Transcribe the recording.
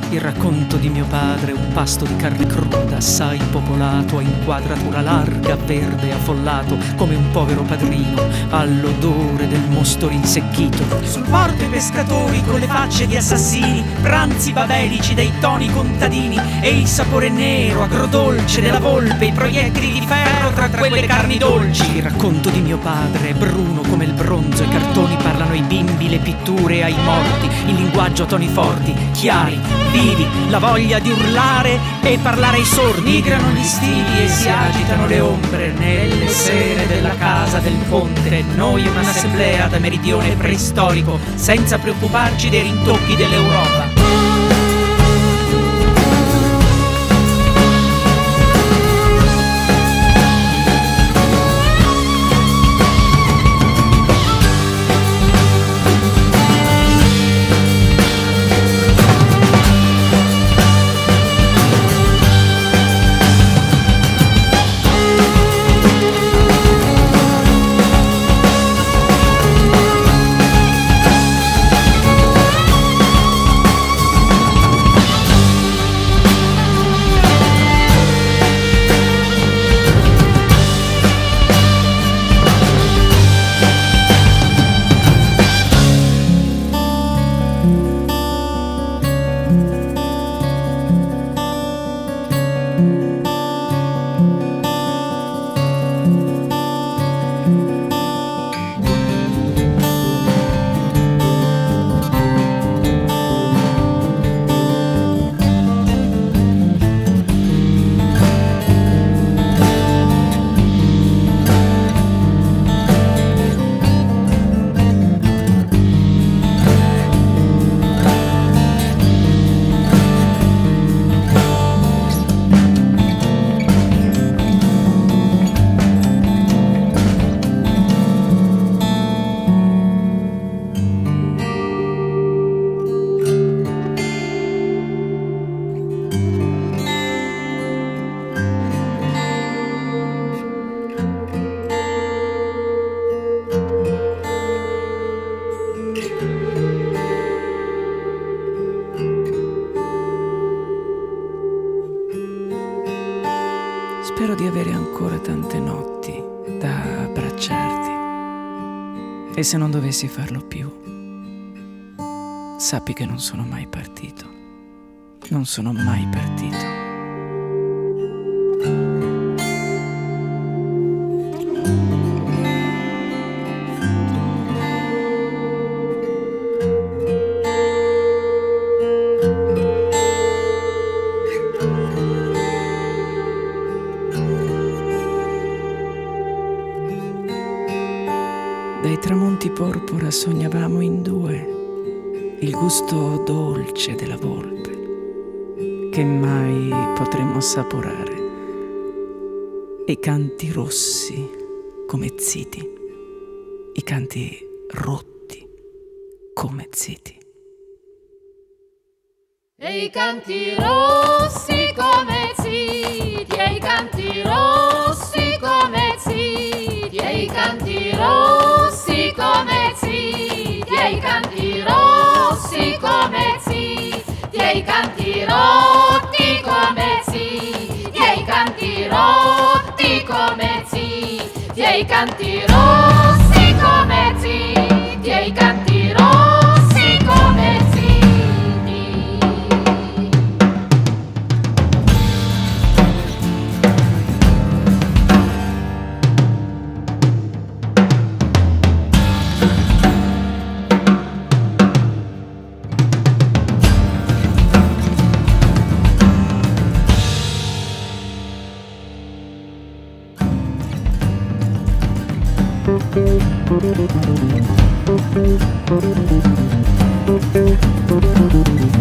Il racconto di mio padre, un pasto di carne cruda, assai popolato, a inquadratura larga, verde, affollato, come un povero padrino, all'odore del mosto rinsecchito. Sul porto i pescatori con le facce di assassini, pranzi babelici dei toni contadini, e il sapore nero, agrodolce della volpe, i proiettili di ferro tra quelle carni dolci. Il racconto di mio padre, bruno come il bronzo, i cartoni parlano ai bimbi, le pitture ai morti, il linguaggio a toni forti, chiari, vivi, la voglia di urlare e parlare ai sordi. Migrano gli stili e si agitano le ombre nelle sere della casa del ponte. Noi un'assemblea da meridione preistorico, senza preoccuparci dei rintocchi dell'Europa. Spero di avere ancora tante notti da abbracciarti. E se non dovessi farlo più, sappi che non sono mai partito. Non sono mai partito. Dai tramonti porpora sognavamo in due il gusto dolce della volpe che mai potremmo assaporare, e i canti rossi come ziti, i canti rotti come ziti. E i canti rossi come ziti, e i canti rossi come ziti, e i canti rossi come ziti, e i canti rossi come ziti, e i canti rotti come ziti, e i canti rotti come ziti, e i canti rossi come ziti, e i canti rossi come ziti. Thank you.